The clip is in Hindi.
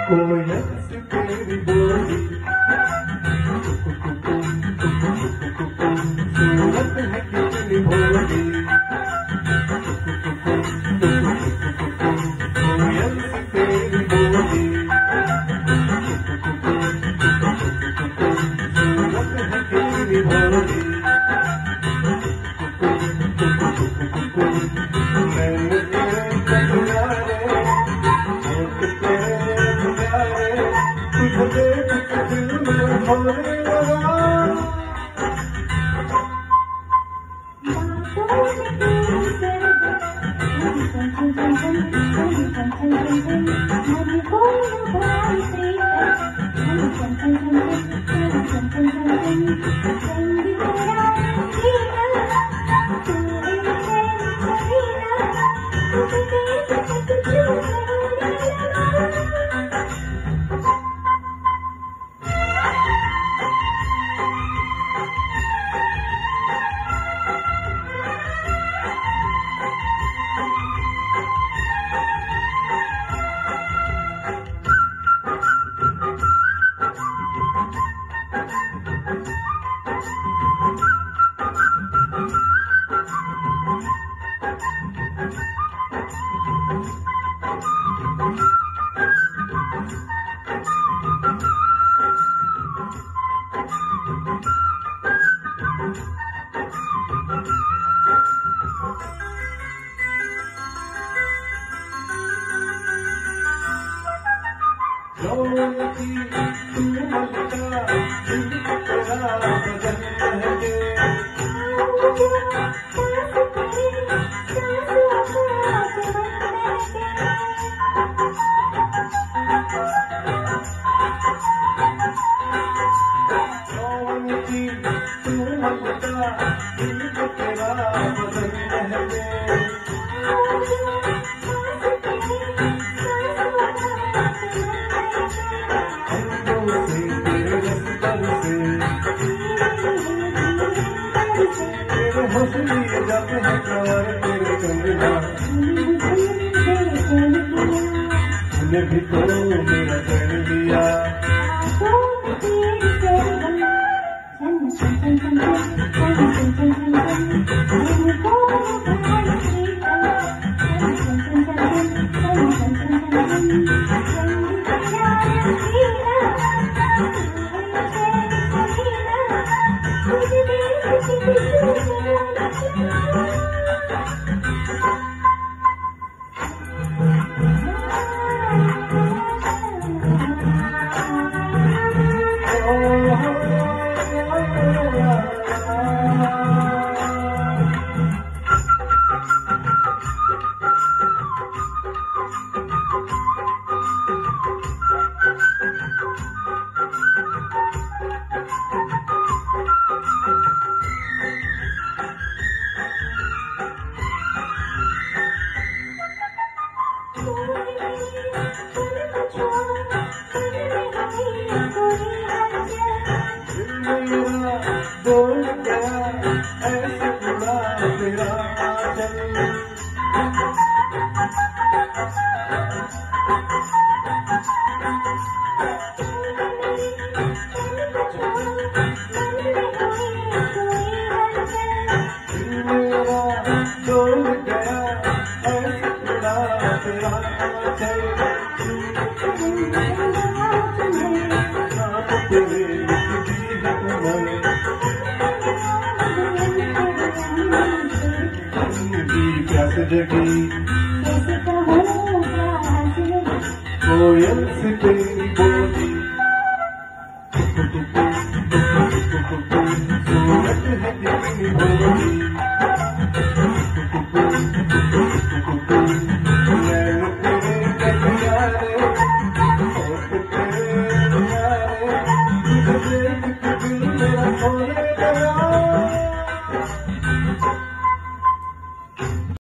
कोयल से तेरी बोली सूरत है कितनी भोली कोयल से तेरी बोली सूरत है कितनी भोली मैंने तेरे कटयारे होठ तेरे प्यारे तुझे देख के दिल में होने लगा तू मलका दिल तेरा बदन बहके तू मलका दिल तेरा बदन बहके लिए जाते हैं कार तेरे कंगना तूने भी तो मेरा कर दिया बोल गया ऐसे बुरा तेरा बोल गया ऐसे बुरा तेरा प्यास जगी कोयल से तेरी